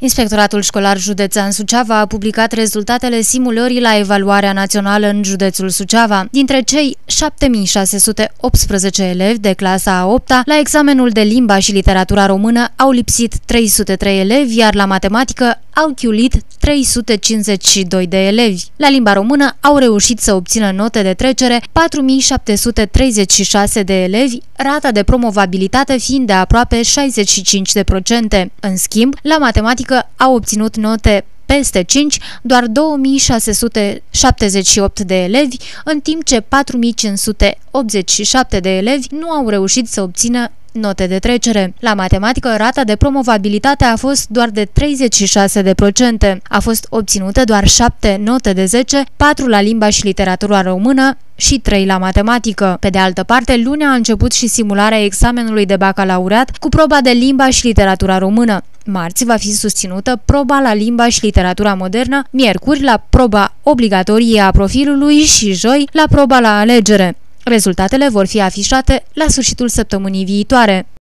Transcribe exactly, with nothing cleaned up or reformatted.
Inspectoratul Școlar Județean Suceava a publicat rezultatele simulării la evaluarea națională în județul Suceava. Dintre cei șapte mii șase sute optsprezece elevi de clasa a opta, la examenul de limba și literatura română au lipsit trei sute trei elevi, iar la matematică au chiulit trei sute cincizeci și doi de elevi. La limba română au reușit să obțină note de trecere patru mii șapte sute treizeci și șase de elevi, rata de promovabilitate fiind de aproape șaizeci și cinci de procente. În schimb, la matematică au obținut note peste cinci doar două mii șase sute șaptezeci și opt de elevi, în timp ce patru mii cinci sute optzeci și șapte de elevi nu au reușit să obțină note de trecere. La matematică, rata de promovabilitate a fost doar de treizeci și șase de procente. A fost obținută doar șapte note de zece, patru la limba și literatura română și trei la matematică. Pe de altă parte, luni a început și simularea examenului de bacalaureat cu proba de limba și literatura română. Marți va fi susținută proba la limba și literatura modernă, miercuri la proba obligatorie a profilului și joi la proba la alegere. Rezultatele vor fi afișate la sfârșitul săptămânii viitoare.